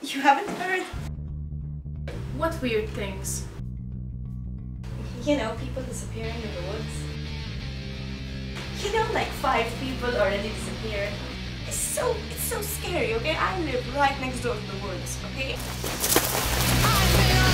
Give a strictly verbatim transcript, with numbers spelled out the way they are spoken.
You haven't heard? What weird things? You know, people disappearing in the woods. You know, like five people already disappeared. It's so, it's so scary, okay? I live right next door to the woods, okay?